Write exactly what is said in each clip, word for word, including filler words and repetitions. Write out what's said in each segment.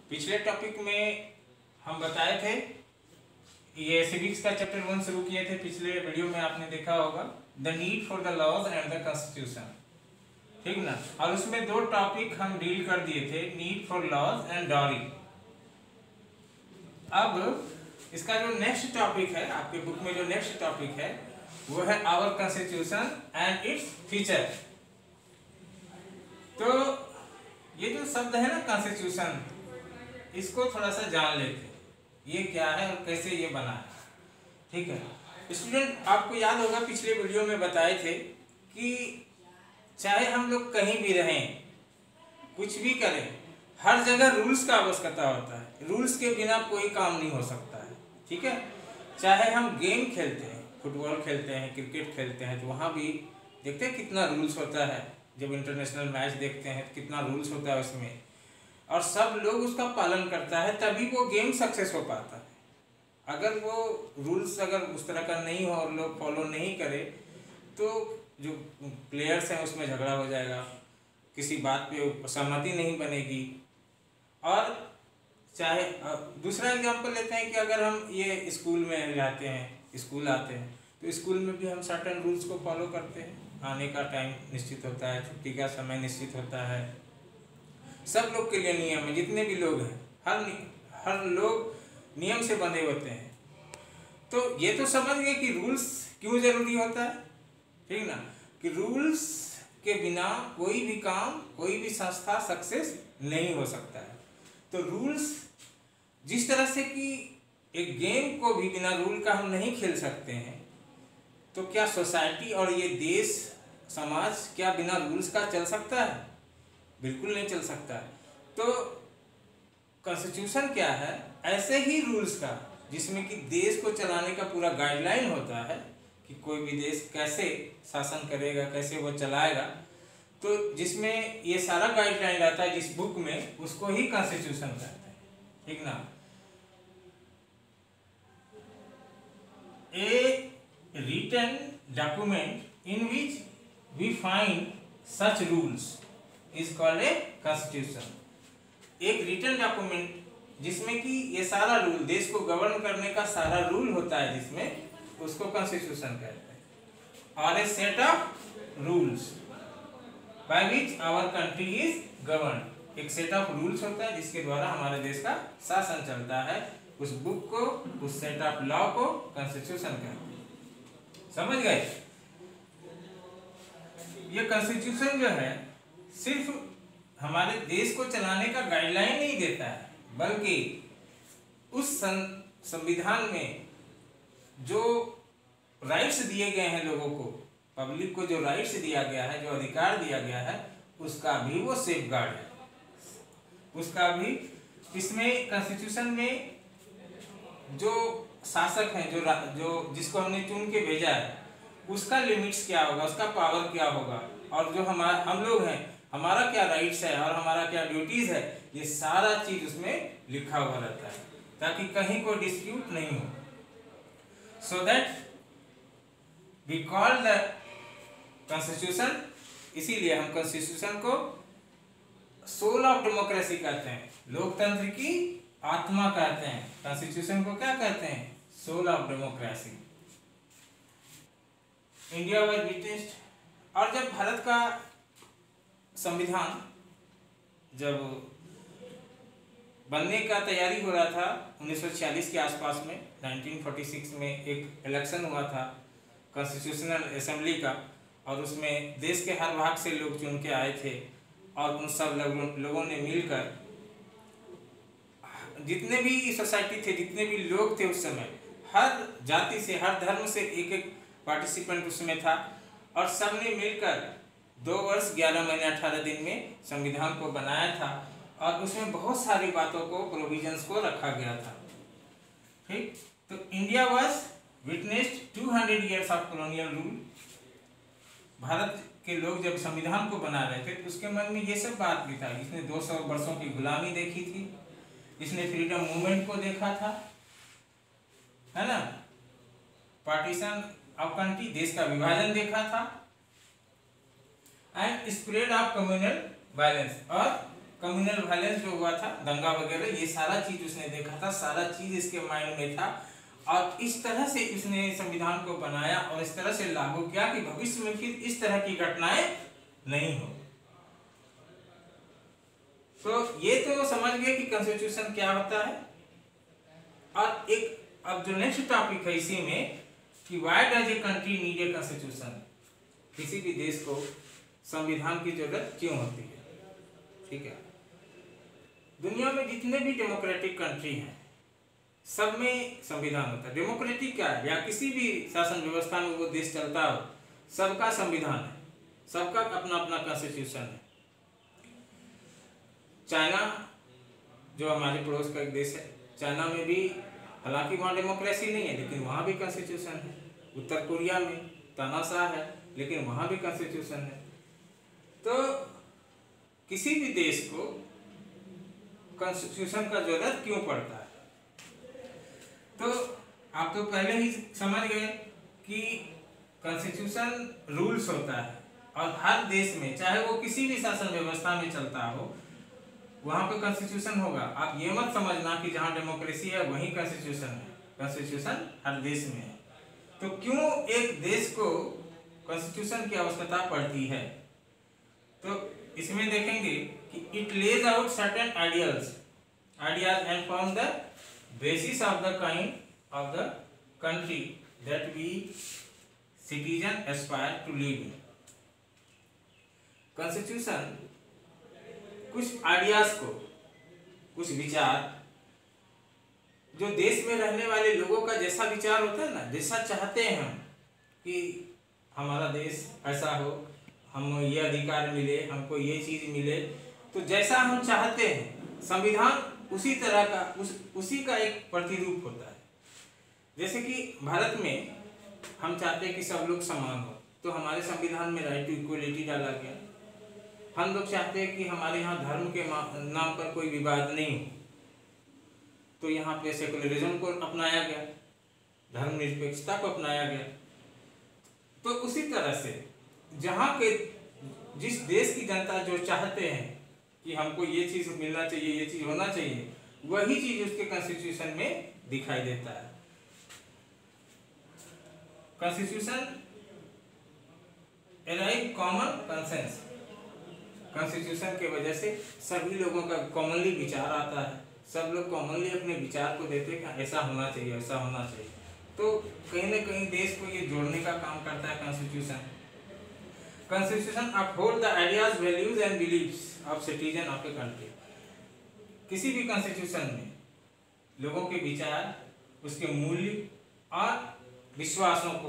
पिछले टॉपिक में हम बताए थे, ये सिविक्स का चैप्टर वन शुरू किए थे। पिछले वीडियो में आपने देखा होगा the need for the laws and the constitution, ठीक ना। और उसमें दो टॉपिक हम डील कर दिए थे, need for laws and dowry. अब इसका जो नेक्स्ट टॉपिक है, आपके बुक में जो नेक्स्ट टॉपिक है वो है our constitution and its feature. तो ये जो शब्द है ना कॉन्स्टिट्यूशन, इसको थोड़ा सा जान लेते हैं, ये क्या है और कैसे ये बना है, ठीक है। स्टूडेंट, आपको याद होगा पिछले वीडियो में बताए थे कि चाहे हम लोग कहीं भी रहें, कुछ भी करें, हर जगह रूल्स का आवश्यकता होता है। रूल्स के बिना कोई काम नहीं हो सकता है, ठीक है। चाहे हम गेम खेलते हैं, फुटबॉल खेलते हैं, क्रिकेट खेलते हैं, तो वहाँ भी देखते हैं कितना रूल्स होता है। जब इंटरनेशनल मैच देखते हैं कितना रूल्स होता है उसमें, और सब लोग उसका पालन करता है, तभी वो गेम सक्सेस हो पाता है। अगर वो रूल्स अगर उस तरह का नहीं हो और लोग फॉलो नहीं करे तो जो प्लेयर्स हैं उसमें झगड़ा हो जाएगा, किसी बात पे सहमति नहीं बनेगी। और चाहे दूसरा एग्जांपल लेते हैं कि अगर हम ये स्कूल में जाते हैं, स्कूल आते हैं, तो स्कूल में भी हम सर्टेन रूल्स को फॉलो करते हैं। आने का टाइम निश्चित होता है, छुट्टी का समय निश्चित होता है, सब लोग के लिए नियम है। जितने भी लोग हैं, हर हर लोग नियम से बंधे होते हैं। तो ये तो समझ गए कि रूल्स क्यों जरूरी होता है, ठीक ना, कि रूल्स के बिना कोई भी काम, कोई भी संस्था सक्सेस नहीं हो सकता है। तो रूल्स जिस तरह से कि एक गेम को भी बिना रूल का हम नहीं खेल सकते हैं, तो क्या सोसाइटी और ये देश समाज क्या बिना रूल्स का चल सकता है? बिल्कुल नहीं चल सकता। तो कॉन्स्टिट्यूशन क्या है? ऐसे ही रूल्स का, जिसमें कि देश को चलाने का पूरा गाइडलाइन होता है कि कोई भी देश कैसे शासन करेगा, कैसे वो चलाएगा। तो जिसमें ये सारा गाइडलाइन रहता है जिस बुक में, उसको ही कॉन्स्टिट्यूशन कहते हैं, ठीक ना। A written document in which we find such rules is called a constitution। एक रिटन डॉक्यूमेंट जिसमें कि ये सारा रूल, देश को गवर्न करने का सारा रूल होता है जिसमें, उसको कॉन्स्टिट्यूशन कहते हैं। और a set of rules by which our country is govern, एक सेट ऑफ रूल्स होता है जिसके द्वारा हमारे देश का शासन चलता है। उस बुक को, उस सेट ऑफ लॉ को कॉन्स्टिट्यूशन कहते हैं। समझ गए? ये कॉन्स्टिट्यूशन जो है सिर्फ हमारे देश को चलाने का गाइडलाइन नहीं देता है, बल्कि उस संविधान में जो राइट्स दिए गए हैं लोगों को, पब्लिक को जो राइट्स दिया गया है, जो अधिकार दिया गया है, उसका भी वो सेफगार्ड है। उसका भी इसमें कॉन्स्टिट्यूशन में जो शासक हैं, जो जो जिसको हमने चुन के भेजा है, उसका लिमिट्स क्या होगा, उसका पावर क्या होगा, और जो हमारा हम लोग हैं, हमारा क्या राइट्स है और हमारा क्या ड्यूटीज है, ये सारा चीज उसमें लिखा हुआ रहता है, ताकि कहीं कोई डिस्प्यूट नहीं हो। So that we call the constitution, इसीलिए हम कॉन्स्टिट्यूशन को सोल ऑफ डेमोक्रेसी कहते हैं, लोकतंत्र की आत्मा कहते हैं। कॉन्स्टिट्यूशन को क्या कहते हैं? Soul of democracy. India was witnessed, और जब भारत का संविधान जब बनने का तैयारी हो रहा था उन्नीस सौ छियालीस के आसपास में, उन्नीस सौ छियालीस में एक इलेक्शन हुआ था कॉन्स्टिट्यूशनल असेंबली का, और उसमें देश के हर भाग से लोग चुन के आए थे, और उन सब लोगों ने मिलकर, जितने भी सोसाइटी थे, जितने भी लोग थे उस समय, हर जाति से, हर धर्म से एक एक पार्टिसिपेंट उसमें था, और सब ने मिलकर दो वर्ष ग्यारह महीने अठारह दिन में संविधान को बनाया था। और उसमें बहुत सारी बातों को, प्रोविजंस को रखा गया था, ठीक। तो India was witnessed two hundred years of colonial rule. भारत के लोग जब संविधान को बना रहे थे तो उसके मन में ये सब बात भी था। इसने दो सौ वर्षों की गुलामी देखी थी, इसने फ्रीडम मूवमेंट को देखा था, है ना, पार्टीशन ऑफ कंट्री, देश का विभाजन देखा था, and spread of communal violence, और कम्युनल वायलेंस जो हुआ था, दंगा वगैरह, ये सारा चीज उसने देखा था, सारा चीज इसके माइंड में था और इस तरह से इसने संविधान को बनाया और इस तरह से लागू किया कि भविष्य में फिर इस तरह की घटनाएं नहीं हो। तो ये तो समझ गए कि कॉन्स्टिट्यूशन क्या होता है। और एक अब जो नेक्स्ट टॉपिक है इसी में कि why does a country need a constitution, किसी भी देश को संविधान की जरूरत क्यों होती है। ठीक है, दुनिया में जितने भी डेमोक्रेटिक कंट्री हैं सब में संविधान होता है। डेमोक्रेटिक क्या है, या किसी भी शासन व्यवस्था में वो देश चलता हो, सबका संविधान है, सबका अपना अपना कॉन्स्टिट्यूशन है। चाइना जो हमारे पड़ोस का एक देश है, चाइना में भी हालांकि वहाँ डेमोक्रेसी नहीं है लेकिन वहाँ भी कॉन्स्टिट्यूशन है। उत्तर कोरिया में तानाशाह है लेकिन वहाँ भी कॉन्स्टिट्यूशन है। तो किसी भी देश को कॉन्स्टिट्यूशन का जरूरत क्यों पड़ता है, तो आप तो पहले ही समझ गए कि कॉन्स्टिट्यूशन रूल्स होता है और हर देश में चाहे वो किसी भी शासन व्यवस्था में चलता हो वहां पे कॉन्स्टिट्यूशन होगा। आप ये मत समझना कि जहां डेमोक्रेसी है वहीं कॉन्स्टिट्यूशन है, कॉन्स्टिट्यूशन हर देश में है। तो क्यों एक देश को कॉन्स्टिट्यूशन की आवश्यकता पड़ती है, तो इसमें देखेंगे कि it lays out certain ideals ideas and form the basis of the kind of the country that we citizen aspire to live in. Constitution कुछ आइडियाज को, कुछ विचार जो देश में रहने वाले लोगों का जैसा विचार होता है ना, जैसा चाहते हैं हम कि हमारा देश ऐसा हो, हम ये अधिकार मिले, हमको ये चीज मिले, तो जैसा हम चाहते हैं संविधान उसी तरह का उस उसी का एक प्रतिरूप होता है। जैसे कि भारत में हम चाहते हैं कि सब लोग समान हो, तो हमारे संविधान में राइट टू इक्वलिटी डाला गया। हम लोग चाहते हैं कि हमारे यहाँ धर्म के नाम पर कोई विवाद नहीं हो, तो यहाँ पे सेकुलरिज्म को अपनाया गया, धर्मनिरपेक्षता को अपनाया गया। तो उसी तरह से जहाँ के जिस देश की जनता जो चाहते हैं कि हमको ये चीज मिलना चाहिए, ये चीज होना चाहिए, वही चीज उसके कॉन्स्टिट्यूशन में दिखाई देता है। Constitution arrive common consensus, constitution के वजह से सभी लोगों का कॉमनली विचार आता है, सब लोग कॉमनली अपने विचार को देते हैं कि ऐसा होना चाहिए, ऐसा होना चाहिए। तो कहीं ना कहीं देश को ये जोड़ने का काम करता है constitution. Constitution uphold the ideas, values and believes of citizen of a country. किसी भी कॉन्स्टिट्यूशन में लोगों के विचार, उसके मूल्य और विश्वासों को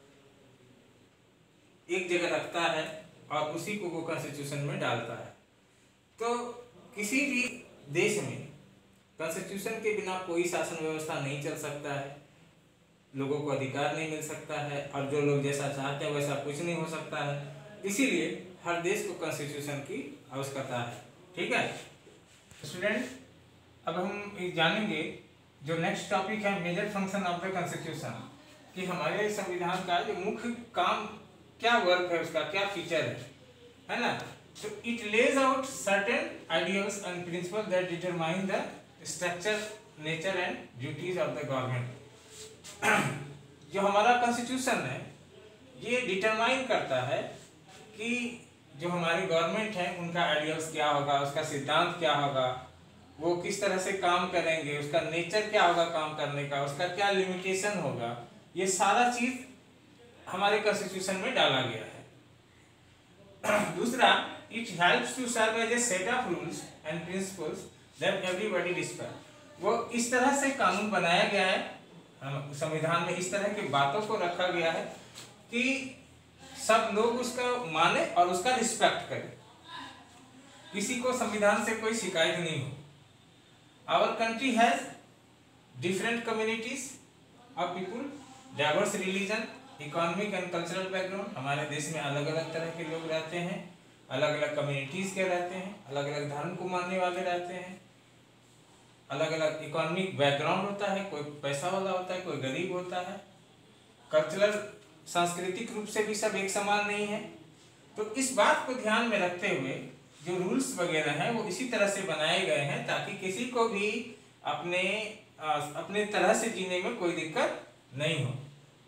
एक जगह रखता है और उसी को वो कॉन्स्टिट्यूशन में डालता है। तो किसी भी देश में कॉन्स्टिट्यूशन के बिना कोई शासन व्यवस्था नहीं चल सकता है, लोगों को अधिकार नहीं मिल सकता है और जो लोग जैसा चाहते हैं वैसा कुछ नहीं हो सकता है। इसीलिए हर देश को कॉन्स्टिट्यूशन की आवश्यकता है। ठीक है स्टूडेंट, अब हम जानेंगे जो नेक्स्ट टॉपिक है major function of the constitution, कि हमारे संविधान का जो मुख्य काम क्या वर्क है, उसका क्या फीचर है, है ना। तो it lays out certain ideals and principle that determine the structure, nature and duties of the government. जो हमारा कॉन्स्टिट्यूशन है ये डिटरमाइन करता है कि जो हमारी गवर्नमेंट है उनका आइडियल्स क्या होगा, उसका सिद्धांत क्या होगा, वो किस तरह से काम करेंगे, उसका नेचर क्या होगा काम करने का, उसका क्या लिमिटेशन होगा, ये सारा चीज हमारे कॉन्स्टिट्यूशन में डाला गया है। दूसरा, it helps to serve as a set of rules and principles that everybody respect. वो इस तरह से कानून बनाया गया है, संविधान में इस तरह की बातों को रखा गया है कि सब लोग उसका माने और उसका रिस्पेक्ट करें, किसी को संविधान से कोई शिकायत नहीं हो। Our country has different communities of people, diverse religion, economic and cultural background. हमारे देश में अलग अलग तरह के लोग रहते हैं, अलग अलग कम्युनिटीज के रहते हैं, अलग अलग धर्म को मानने वाले रहते हैं, अलग अलग इकोनॉमिक बैकग्राउंड होता है, कोई पैसा वाला होता है, कोई गरीब होता है, कल्चरल सांस्कृतिक रूप से भी सब एक समान नहीं है। तो इस बात को ध्यान में रखते हुए जो रूल्स वगैरह हैं वो इसी तरह से बनाए गए हैं ताकि किसी को भी अपने आ, अपने तरह से जीने में कोई दिक्कत नहीं हो।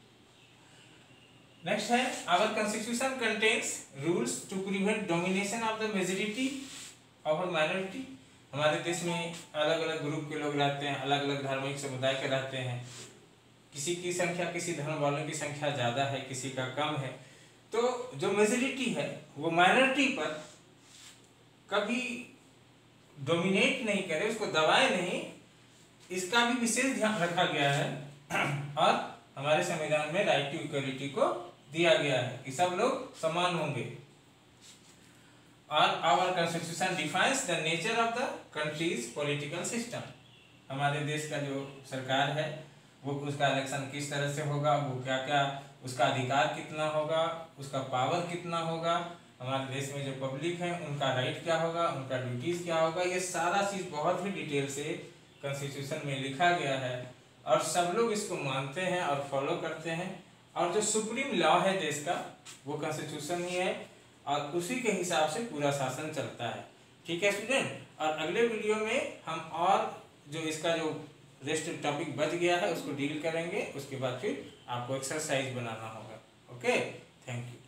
नेक्स्ट है, our constitution contains rules to prevent domination of the majority over minority. हमारे देश में अलग अलग ग्रुप के लोग रहते हैं, अलग अलग धार्मिक समुदाय के रहते हैं, किसी की संख्या, किसी धर्म वालों की संख्या ज़्यादा है, किसी का कम है, तो जो मेजॉरिटी है वो माइनॉरिटी पर कभी डोमिनेट नहीं करे, उसको दबाए नहीं, इसका भी विशेष ध्यान रखा गया है। और हमारे संविधान में राइट टू इक्वलिटी को दिया गया है कि सब लोग समान होंगे। और our constitution defines the nature of the country's political system. हमारे देश का जो सरकार है वो उसका इलेक्शन किस तरह से होगा, वो क्या क्या उसका अधिकार कितना होगा, उसका पावर कितना होगा, हमारे देश में जो पब्लिक है उनका राइट क्या होगा, उनका ड्यूटीज क्या होगा, ये सारा चीज़ बहुत ही डिटेल से कॉन्स्टिट्यूशन में लिखा गया है और सब लोग इसको मानते हैं और फॉलो करते हैं। और जो सुप्रीम लॉ है देश का वो कॉन्स्टिट्यूशन ही है और उसी के हिसाब से पूरा शासन चलता है। ठीक है स्टूडेंट, और अगले वीडियो में हम और जो इसका जो रेस्ट टॉपिक बच गया है उसको डील करेंगे, उसके बाद फिर आपको एक्सरसाइज बनाना होगा। Okay, thank you.